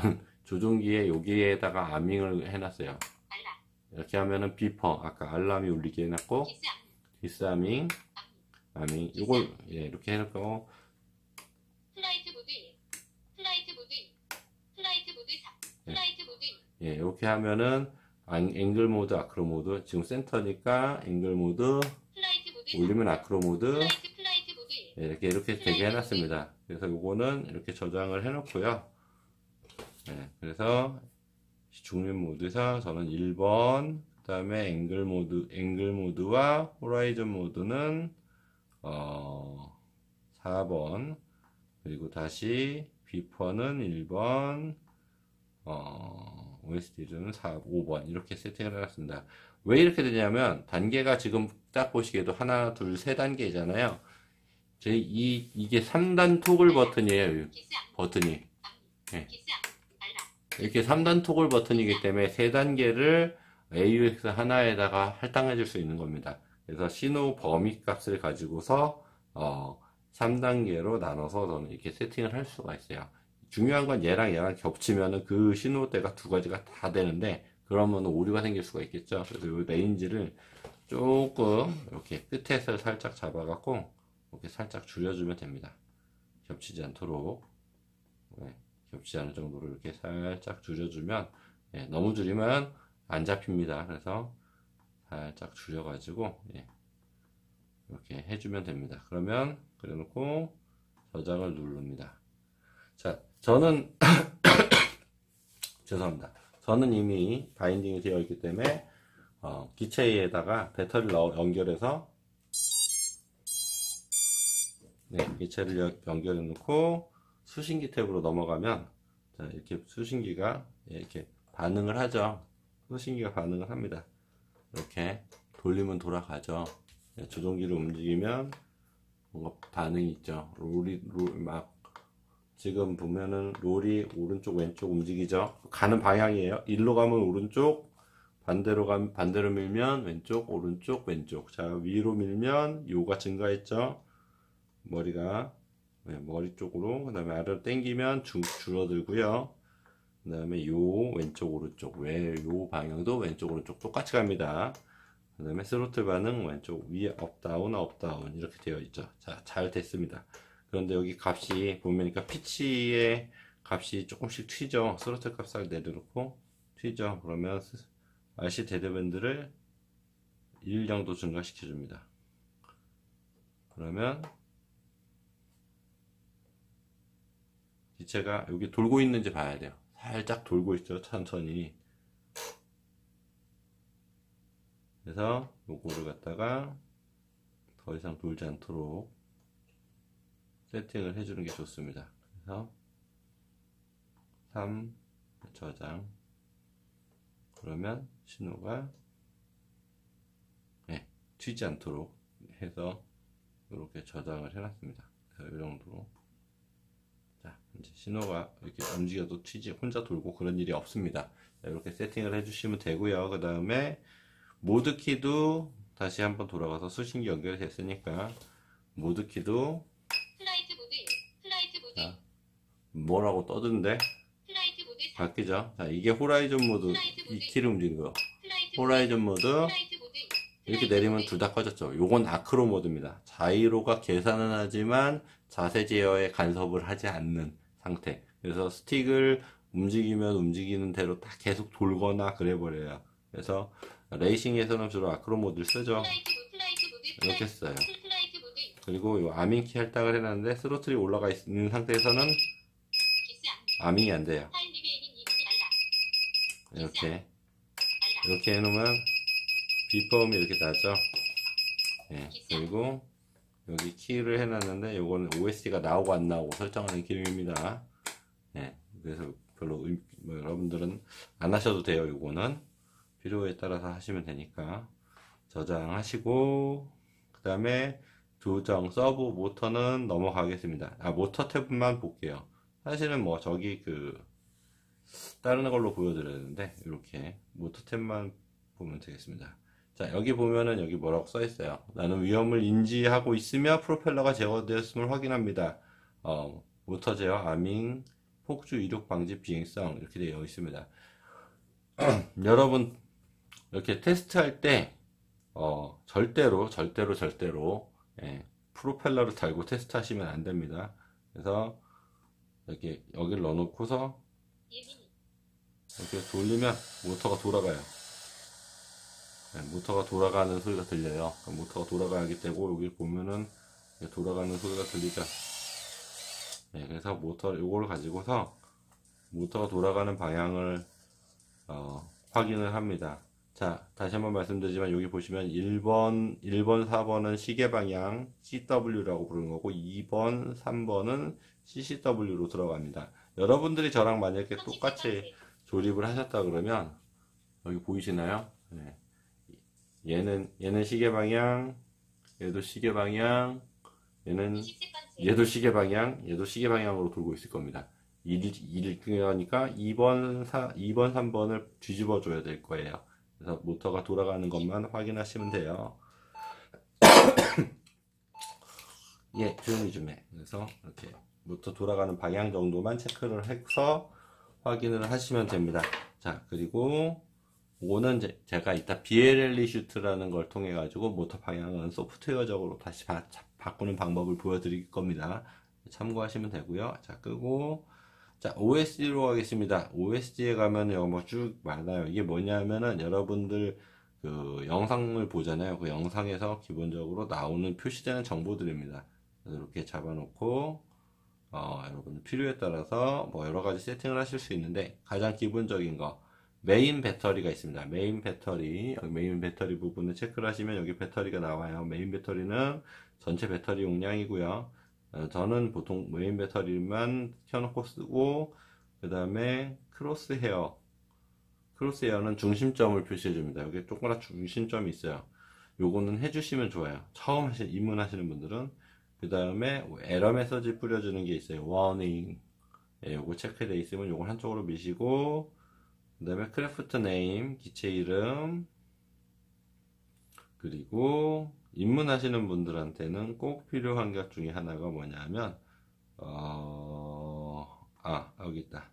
조종기에 여기에다가 아밍을 해놨어요. 이렇게 하면은 비퍼, 아까 알람이 울리게 해놨고, 디스아밍, 아밍, 이걸, 예, 이렇게 해놓고, 플라이트 모드 일, 플라이트 모드 이, 플라이트 모드 삼, 플라이트 모드 이. 예, 이렇게 하면은, 앵글 모드, 아크로 모드, 지금 센터니까, 앵글 모드, 플라이트 모드 올리면 아크로 모드, 플라이트 플라이트 모드 일. 예, 이렇게, 이렇게 되게 해놨습니다. 그래서 요거는 이렇게 저장을 해놓고요. 예, 그래서, 중립 모드에서 저는 일 번, 그 다음에 앵글 모드, 앵글 모드와 호라이즌 모드는, 어, 사 번, 그리고 다시, 비퍼는 일 번, 어, 오에스디는 사, 오 번, 이렇게 세팅을 해놨습니다. 왜 이렇게 되냐면, 단계가 지금 딱 보시기에도 하나, 둘, 세 단계잖아요. 제 이, 이게 삼 단 토글 버튼이에요, 버튼이. 예. 이렇게 삼 단 토글 버튼이기 때문에 세 단계를 에이유엑스 하나에다가 할당해 줄 수 있는 겁니다. 그래서 신호 범위 값을 가지고서 어, 삼 단계로 나눠서 저는 이렇게 세팅을 할 수가 있어요. 중요한 건 얘랑 얘랑 겹치면은 그 신호대가 두 가지가 다 되는데 그러면 오류가 생길 수가 있겠죠. 그래서 이 레인지를 조금 이렇게 끝에서 살짝 잡아갖고 이렇게 살짝 줄여주면 됩니다. 겹치지 않도록. 네. 겹치지 않을 정도로 이렇게 살짝 줄여주면, 예, 너무 줄이면 안 잡힙니다. 그래서 살짝 줄여가지고, 예, 이렇게 해주면 됩니다. 그러면 그래놓고 저장을 누릅니다. 자, 저는 죄송합니다. 저는 이미 바인딩이 되어 있기 때문에 어, 기체에다가 배터리를 넣어, 연결해서 네, 기체를 연결해 놓고 수신기 탭으로 넘어가면 자, 이렇게 수신기가 이렇게 반응을 하죠. 수신기가 반응을 합니다. 이렇게 돌리면 돌아가죠. 조종기를 움직이면 뭔가 반응이 있죠. 롤이 롤, 막 지금 보면은 롤이 오른쪽 왼쪽 움직이죠. 가는 방향이에요. 일로 가면 오른쪽, 반대로 가면 반대로 밀면 왼쪽, 오른쪽, 왼쪽. 자, 위로 밀면 요가 증가했죠. 머리가 네, 머리 쪽으로, 그 다음에 아래로 당기면 줄, 줄어들고요. 그 다음에 요 왼쪽 오른쪽, 왜 요 방향도 왼쪽 오른쪽 똑같이 갑니다. 그 다음에 스로틀 반응 왼쪽 위에 업 다운 업 다운 이렇게 되어 있죠. 자, 잘 됐습니다. 그런데 여기 값이 보면니까 피치의 값이 조금씩 튀죠. 스로틀 값을 내려놓고 튀죠. 그러면 알씨 데드밴드를 일 정도 증가시켜 줍니다. 그러면 기체가 여기 돌고 있는지 봐야 돼요. 살짝 돌고 있죠. 천천히. 그래서 요거를 갖다가 더 이상 돌지 않도록 세팅을 해주는 게 좋습니다. 그래서 삼 저장. 그러면 신호가 네, 튀지 않도록 해서 이렇게 저장을 해놨습니다. 이 정도로. 자, 이제 신호가 이렇게 움직여도 튀지 혼자 돌고 그런 일이 없습니다. 자, 이렇게 세팅을 해주시면 되고요. 그 다음에 모드 키도 다시 한번 돌아가서 수신기 연결이 됐으니까 모드 키도 플라이트 모드 일, 플라이트 모드 자, 뭐라고 떠드는데 플라이트 모드 삼, 바뀌죠. 자, 이게 호라이즌 모드 이 키를 움직이는 거. 플라이트 호라이즌 모드 플라이트 모드 이, 이렇게 플라이트 내리면 모드 둘 다 꺼졌죠. 요건 아크로 모드입니다. 자이로가 계산은 하지만 자세 제어에 간섭을 하지 않는 상태. 그래서 스틱을 움직이면 움직이는 대로 다 계속 돌거나 그래 버려요. 그래서 레이싱에서는 주로 아크로 모드를 쓰죠. 플라이트 모드, 플라이트 모드, 이렇게 써요. 플라이트 모드 이, 그리고 요 아밍키 할당을 해놨는데 스로틀이 올라가 있는 상태에서는 기스 안, 아밍이 안 돼요. 타임 리베이닝 이름이 알람, 이렇게 알람, 이렇게 해놓으면 비펌이 이렇게 나죠. 예, 그리고 여기 키를 해놨는데 요거는 오에스디가 나오고 안 나오고 설정하는 기능입니다. 예, 그래서 별로 의, 뭐 여러분들은 안 하셔도 돼요. 요거는 필요에 따라서 하시면 되니까 저장하시고 그 다음에 조정 서브 모터는 넘어가겠습니다. 아, 모터 탭만 볼게요. 사실은 뭐 저기 그 다른 걸로 보여드려야 되는데 이렇게 모터 탭만 보면 되겠습니다. 자, 여기 보면은 여기 뭐라고 써 있어요. 나는 위험을 인지하고 있으며 프로펠러가 제거되었음을 확인합니다. 어, 모터 제어, 아밍, 폭주 이륙 방지 비행성 이렇게 되어 있습니다. 여러분 이렇게 테스트할 때 어, 절대로 절대로 절대로 예, 프로펠러를 달고 테스트 하시면 안 됩니다. 그래서 이렇게 여기를 넣어 놓고서 예민이. 이렇게 돌리면 모터가 돌아가요. 네, 모터가 돌아가는 소리가 들려요. 그럼 모터가 돌아가기 때문에 여기 보면은 돌아가는 소리가 들리죠. 네, 그래서 모터 요거를 가지고서 모터가 돌아가는 방향을 어, 확인을 합니다. 자, 다시 한번 말씀드리지만 여기 보시면 일 번, 일 번, 사 번은 시계 방향 씨 더블유라고 부르는 거고 이 번, 삼 번은 씨 씨 더블유로 들어갑니다. 여러분들이 저랑 만약에 똑같이 조립을 하셨다 그러면 여기 보이시나요? 네. 얘는 얘는 시계 방향, 얘도 시계 방향, 얘는 얘도 시계 방향, 얘도 시계 방향으로 돌고 있을 겁니다. 일, 그러니까 이 번, 사, 이 번, 삼 번을 뒤집어 줘야 될 거예요. 그래서 모터가 돌아가는 것만 확인하시면 돼요. 예, 조용히 좀 해. 그래서 이렇게 모터 돌아가는 방향 정도만 체크를 해서 확인을 하시면 됩니다. 자, 그리고 이거는 제가 이따 비엘엘이 슈트라는 걸 통해 가지고 모터 방향은 소프트웨어적으로 다시 바, 바꾸는 방법을 보여드릴 겁니다. 참고하시면 되고요. 자, 끄고 자, 오에스디로 가겠습니다. 오에스디에 가면 여기 뭐 쭉 많아요. 이게 뭐냐면은 여러분들 그 영상을 보잖아요. 그 영상에서 기본적으로 나오는 표시되는 정보들입니다. 그래서 이렇게 잡아놓고 어, 여러분 필요에 따라서 뭐 여러 가지 세팅을 하실 수 있는데 가장 기본적인 거 메인 배터리가 있습니다. 메인 배터리, 여기 메인 배터리 부분을 체크를 하시면 여기 배터리가 나와요. 메인 배터리는 전체 배터리 용량이고요. 어, 저는 보통 메인 배터리만 켜놓고 쓰고, 그 다음에 크로스 헤어. 크로스 헤어는 중심점을 표시해 줍니다. 여기 조그맣 중심점이 있어요. 요거는 해주시면 좋아요. 처음 하시, 입문하시는 분들은. 그 다음에 에러 메시지 뿌려주는 게 있어요. 워닝. 예, 요거 체크되어 있으면 요거 한쪽으로 미시고, 그 다음에 크래프트 네임, 기체 이름, 그리고 입문하시는 분들한테는 꼭 필요한 것 중에 하나가 뭐냐면 어... 아 여기 있다.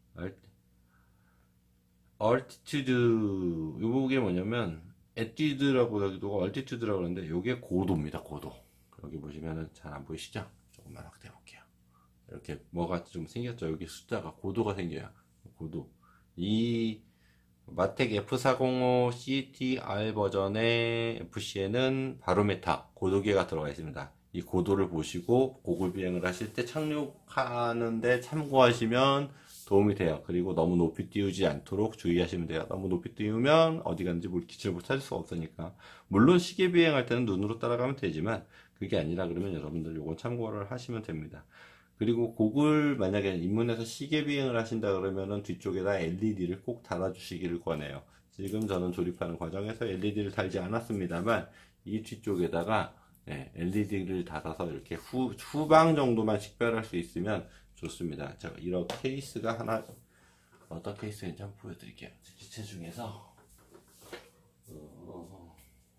얼티튜드 요게 뭐냐면 에뛰드라고 여기도 얼티튜드라고 그러는데 요게 고도입니다. 고도. 여기 보시면은 잘 안 보이시죠? 조금만 확대해 볼게요. 이렇게 뭐가 좀 생겼죠? 여기 숫자가 고도가 생겨요. 고도. 이 마텍 에프 사백오 씨티알 버전의 에프씨에는 바로메타 고도계가 들어가 있습니다. 이 고도를 보시고 고글 비행을 하실 때 착륙하는데 참고하시면 도움이 돼요. 그리고 너무 높이 띄우지 않도록 주의하시면 돼요. 너무 높이 띄우면 어디 갔는지 기체를 못 찾을 수가 없으니까. 물론 시계 비행할 때는 눈으로 따라가면 되지만 그게 아니라 그러면 여러분들 요건 참고를 하시면 됩니다. 그리고 고글 만약에 입문해서 시계 비행을 하신다 그러면은 뒤쪽에다 엘이디를 꼭 달아주시기를 권해요. 지금 저는 조립하는 과정에서 엘이디를 달지 않았습니다만 이 뒤쪽에다가 네, 엘이디를 달아서 이렇게 후, 후방 정도만 식별할 수 있으면 좋습니다. 제가 이런 케이스가 하나 어떤 케이스인지 한번 보여드릴게요. 기체 중에서 어,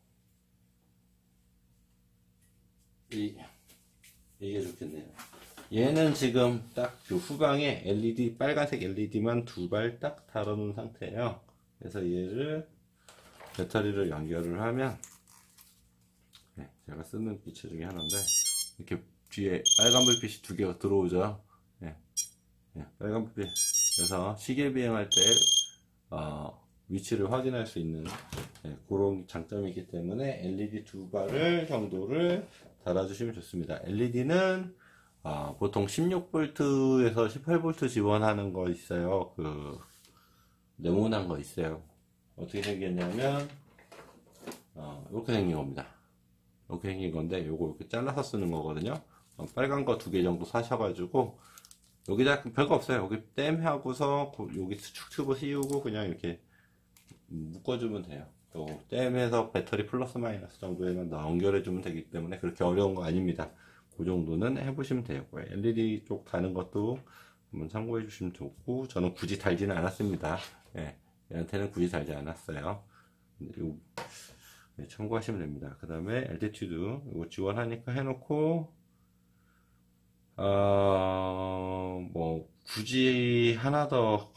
이, 이게 좋겠네요. 얘는 지금 딱 그 후방에 엘이디, 빨간색 엘이디만 두 발 딱 달아놓은 상태예요. 그래서 얘를 배터리를 연결을 하면 네, 제가 쓰는 기체 중에 하나인데 이렇게 뒤에 빨간 불빛이 두 개가 들어오죠. 네, 네, 빨간 불빛. 그래서 시계 비행할 때 어, 위치를 확인할 수 있는 네, 그런 장점이 있기 때문에 엘이디 두 발을 정도를 달아주시면 좋습니다. 엘이디는 어, 보통 십육 볼트에서 십팔 볼트 지원하는 거 있어요. 그 네모난 거 있어요. 어떻게 생겼냐면 어, 이렇게 생긴 겁니다. 이렇게 생긴 건데 요거 이렇게 잘라서 쓰는 거거든요. 어, 빨간 거 두 개 정도 사셔가지고 여기다 별거 없어요. 여기 땜하고서 여기 튜브 씌우고 그냥 이렇게 묶어주면 돼요. 또 땜해서 배터리 플러스 마이너스 정도에만 연결해주면 되기 때문에 그렇게 어려운 거 아닙니다. 그 정도는 해보시면 돼요. 엘이디 쪽 다는 것도 한번 참고해 주시면 좋고, 저는 굳이 달지는 않았습니다. 예, 얘한테는 굳이 달지 않았어요. 요, 네, 참고하시면 됩니다. 그 다음에 엘티튜드 이거 지원하니까 해놓고 어, 뭐 굳이 하나 더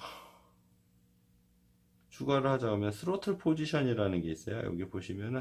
추가를 하자면 스로틀 포지션이라는 게 있어요. 여기 보시면은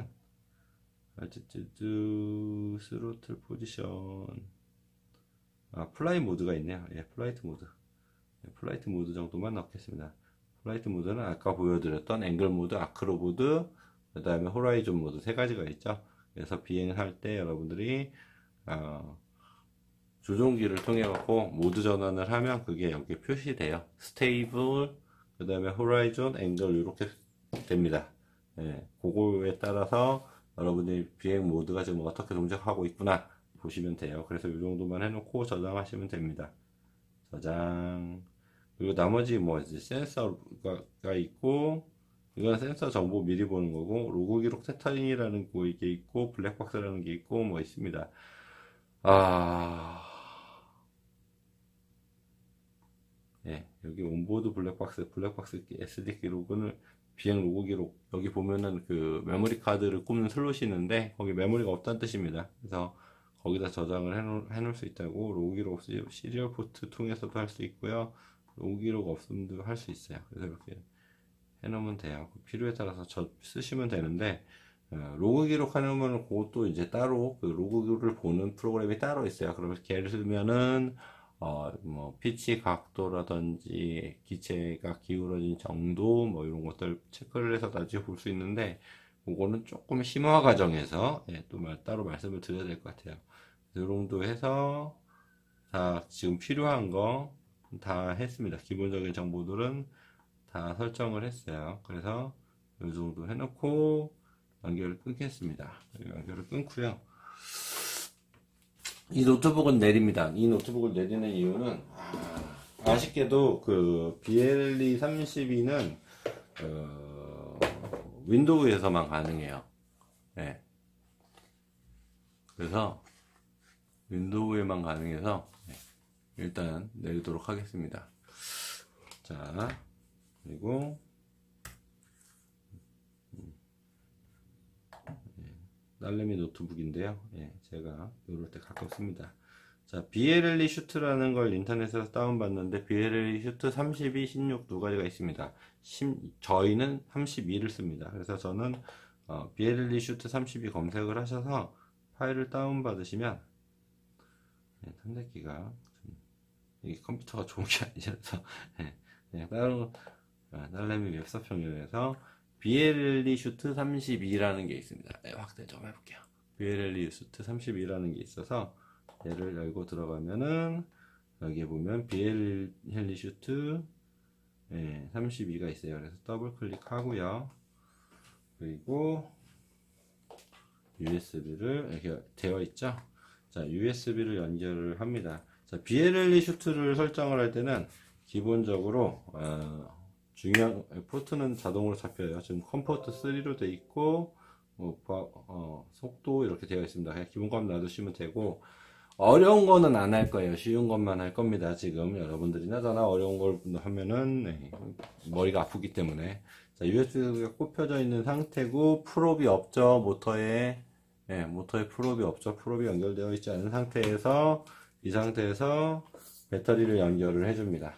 아뜨뜨뜨 스로틀 포지션, 아 플라이 모드가 있네요. 예, 플라이트 모드. 예, 플라이트 모드 정도만 넣겠습니다. 플라이트 모드는 아까 보여드렸던 앵글 모드, 아크로 모드, 그 다음에 호라이즌 모드 세 가지가 있죠. 그래서 비행을 할 때 여러분들이 어, 조종기를 통해 갖고 모드 전환을 하면 그게 여기 표시돼요. 스테이블, 그 다음에 호라이즌, 앵글 이렇게 됩니다. 예, 그거에 따라서 여러분들이 비행 모드가 지금 어떻게 동작하고 있구나 보시면 돼요. 그래서 이 정도만 해놓고 저장하시면 됩니다. 저장. 그리고 나머지 뭐 이제 센서가 있고, 이건 센서 정보 미리 보는 거고, 로그 기록 테터링이라는 거 이게 있고, 블랙박스라는 게 있고 뭐 있습니다. 아, 예, 여기 온보드 블랙박스, 블랙박스 에스디 기록은 비행 로그 기록, 여기 보면은 그 메모리 카드를 꼽는 슬롯이 있는데 거기 메모리가 없다는 뜻입니다. 그래서 거기다 저장을 해놓, 해놓을 수 있다고. 로그 기록 없이 시리얼 포트 통해서도 할 수 있고요. 로그 기록 없음도 할 수 있어요. 그래서 이렇게 해놓으면 돼요. 필요에 따라서 저 쓰시면 되는데, 어, 로그 기록 해놓으면 그것도 이제 따로 그 로그를 보는 프로그램이 따로 있어요. 그러면 예를 들면은 어, 뭐 피치 각도라든지 기체가 기울어진 정도 뭐 이런 것들 체크를 해서 나중에 볼 수 있는데, 그거는 조금 심화 과정에서 예, 또 말, 따로 말씀을 드려야 될 것 같아요. 이 정도 해서 다 지금 필요한 거 다 했습니다. 기본적인 정보들은 다 설정을 했어요. 그래서 이 정도 해놓고 연결을 끊겠습니다. 연결을 끊고요. 이 노트북은 내립니다. 이 노트북을 내리는 이유는 아, 아쉽게도 그 비엘이 삼십이는 어, 윈도우에서만 가능해요. 네. 그래서 윈도우에만 가능해서 네. 일단 내리도록 하겠습니다. 자, 그리고 딸내미 노트북인데요. 예, 제가 이럴 때 가끔 씁니다. 자, 비엘엘이 슈트라는 걸 인터넷에서 다운받는데 비엘엘이 슈트 삼십이, 십육 두 가지가 있습니다. 십, 저희는 삼십이를 씁니다. 그래서 저는 어, 비엘엘이 슈트 삼십이 검색을 하셔서 파일을 다운받으시면, 예, 탐색기가 이 컴퓨터가 좋은 게 아니라서 예, 그냥 따로 아, 딸내미 웹서평에서 비엘엘이 슈트 삼십이라는 게 있습니다. 네, 확대 좀 해볼게요. 비엘엘이 슈트 삼십이라는 게 있어서 얘를 열고 들어가면은 여기에 보면 비엘엘이 슈트 네, 삼십이가 있어요. 그래서 더블 클릭하고요. 그리고 유에스비를 이렇게 되어 있죠. 자, 유에스비를 연결을 합니다. 자, 비엘엘이 슈트를 설정을 할 때는 기본적으로 어, 중요한 포트는 자동으로 잡혀요. 지금 컴포트 쓰리로 돼 있고 뭐, 어, 속도 이렇게 되어 있습니다. 그냥 기본값 놔두시면 되고, 어려운 거는 안 할 거예요. 쉬운 것만 할 겁니다. 지금 여러분들이나 저나 어려운 걸 하면은 네, 머리가 아프기 때문에. 자, 유에스비가 꼽혀져 있는 상태고 프롭이 없죠. 모터에 네, 모터에 프롭이 없죠. 프롭이 연결되어 있지 않은 상태에서 이 상태에서 배터리를 연결을 해줍니다.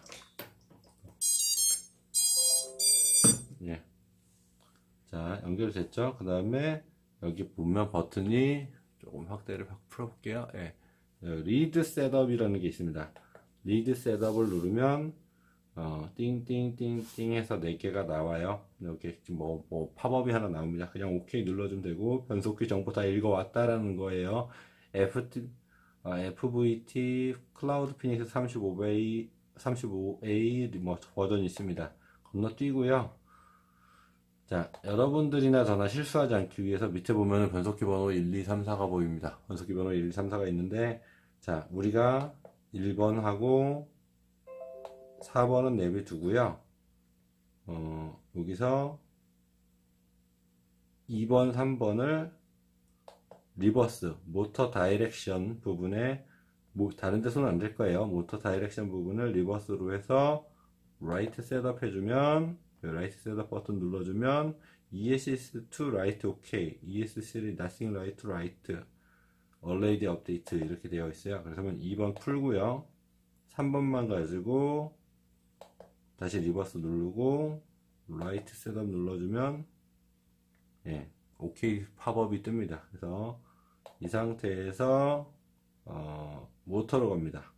예. 자, 연결됐죠? 그 다음에 여기 보면 버튼이 조금 확대를 풀어볼게요. 예. 리드 셋업이라는 게 있습니다. 리드 셋업을 누르면 어, 띵띵띵띵 해서 네 개가 나와요. 이렇게 뭐, 뭐 팝업이 하나 나옵니다. 그냥 오케이 눌러주면 되고, 변속기 정보 다 읽어왔다라는 거예요. 에프티, 어, 에프브이티 클라우드 피닉스 삼십오 에이 삼십오 에이 뭐 버전이 있습니다. 건너뛰고요. 자, 여러분들이나 저나 실수하지 않기 위해서 밑에 보면 변속기 번호 일, 이, 삼, 사가 보입니다. 변속기 번호 일, 이, 삼, 사가 있는데, 자, 우리가 일 번하고 사 번은 내비두고요. 어, 여기서 이 번, 삼 번을 리버스, 모터 다이렉션 부분에, 뭐, 다른 데서는 안 될 거예요. 모터 다이렉션 부분을 리버스로 해서 라이트 셋업 해주면, 라이트 셋업 버튼 눌러주면 이에스씨 투 라이트 오케이, 이에스씨 쓰리 nothing right right already update 이렇게 되어 있어요. 그래서 이 번 풀고요. 삼 번만 가지고 다시 리버스 누르고 라이트 셋업 눌러주면 예, 오케이 팝업이 뜹니다. 그래서 이 상태에서 어, 모터로 갑니다.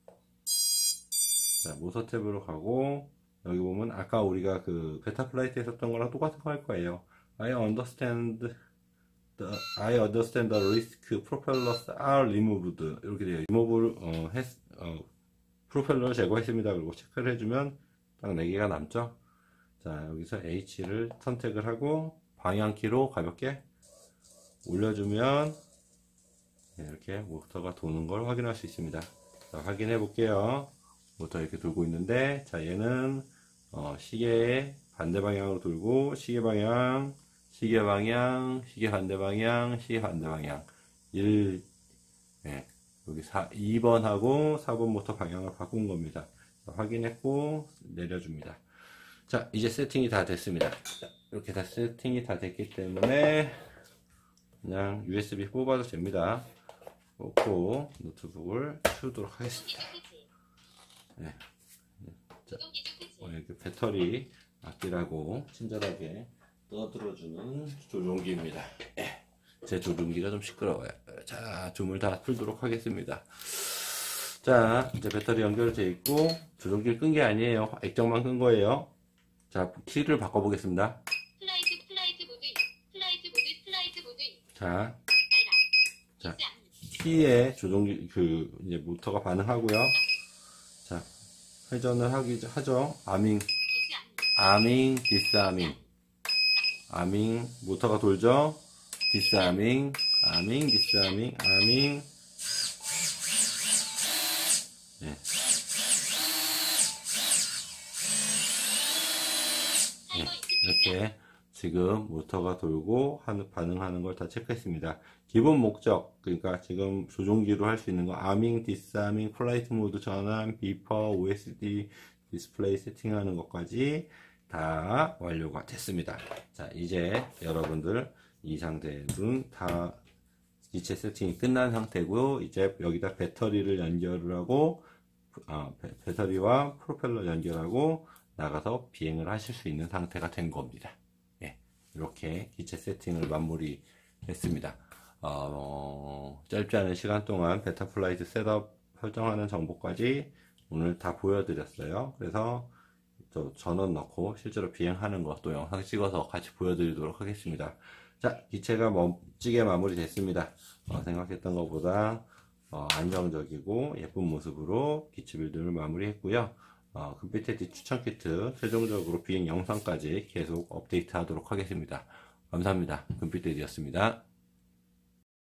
자, 모터 탭으로 가고 여기 보면 아까 우리가 그 베타 플라이트에 했었던 거랑 똑같은 거 할 거예요. I understand the, I understand the risk propellers are removed 이렇게 돼요. 리모브를 어, 했, 어, 프로펠러를 제거했습니다. 그리고 체크를 해주면 딱 네 개가 남죠. 자, 여기서 H를 선택을 하고 방향키로 가볍게 올려주면 이렇게 모터가 도는 걸 확인할 수 있습니다. 자, 확인해 볼게요. 모터 이렇게 돌고 있는데, 자, 얘는 어, 시계의 반대 방향으로 돌고 시계 방향, 시계 방향, 시계 반대 방향, 시계 반대 방향 일, 네, 여기 사, 이 번하고 사 번 모터 방향을 바꾼 겁니다. 자, 확인했고 내려줍니다. 자, 이제 세팅이 다 됐습니다. 자, 이렇게 다 세팅이 다 됐기 때문에 그냥 유에스비 뽑아도 됩니다. 놓고 노트북을 치우도록 하겠습니다. 네. 자, 어, 이렇게 배터리 아끼라고 친절하게 떠들어주는 조종기입니다. 예. 제 조종기가 좀 시끄러워요. 자, 줌을 다 풀도록 하겠습니다. 자, 이제 배터리 연결되어 있고 조종기를 끈 게 아니에요. 액정만 끈 거예요. 자, 키를 바꿔보겠습니다. 플라이트 플라이트 모드 플라이트 모드 플라이트 모드 자, 자, 자, 키에 조종기 그 이제 모터가 반응하고요. 자, 회전을 하기 하죠. 아밍, 아밍, 디스아밍, 아밍 모터가 돌죠. 디스아밍, 아밍, 디스아밍, 아밍. 네. 네, 이렇게 지금 모터가 돌고 하는, 반응하는 걸 다 체크했습니다. 기본 목적, 그러니까 지금 조종기로 할 수 있는 거 아밍, 디스아밍, 플라이트 모드 전환, 비퍼, 오에스디 디스플레이 세팅하는 것까지 다 완료가 됐습니다. 자, 이제 여러분들 이 상태는 다 기체 세팅이 끝난 상태고요. 이제 여기다 배터리를 연결을 하고 어, 배, 배터리와 프로펠러 연결하고 나가서 비행을 하실 수 있는 상태가 된 겁니다. 예, 이렇게 기체 세팅을 마무리 했습니다. 어, 짧지 않은 시간 동안 베타 플라이트 셋업 설정하는 정보까지 오늘 다 보여드렸어요. 그래서 또 전원 넣고 실제로 비행하는 것도 영상 찍어서 같이 보여드리도록 하겠습니다. 자, 기체가 멋지게 마무리 됐습니다. 어, 생각했던 것보다 어, 안정적이고 예쁜 모습으로 기체 빌드를 마무리했고요. 어, 금빛테디 추천 키트 최종적으로 비행 영상까지 계속 업데이트 하도록 하겠습니다. 감사합니다. 금빛테디였습니다.